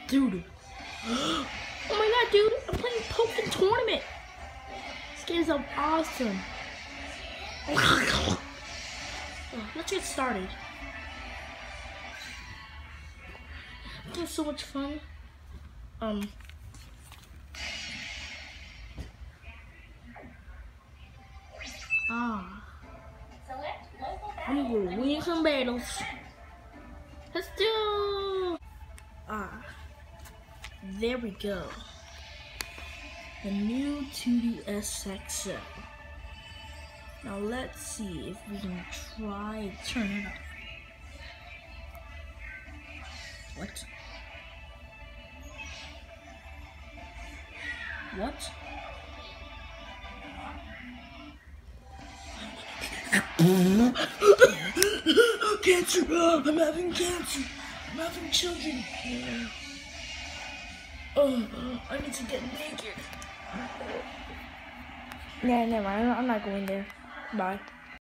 Dude. Oh my god, dude. I'm playing Pokken Tournament. This game is awesome. Let's get started. This is so much fun. I'm gonna win some battles. Let's do. There we go. The new 2DS XL. Now let's see if we can try to turn it on. What? What? Cancer! I'm having cancer! I'm having children! I need to get naked. Yeah, never mind. I'm not going there. Bye.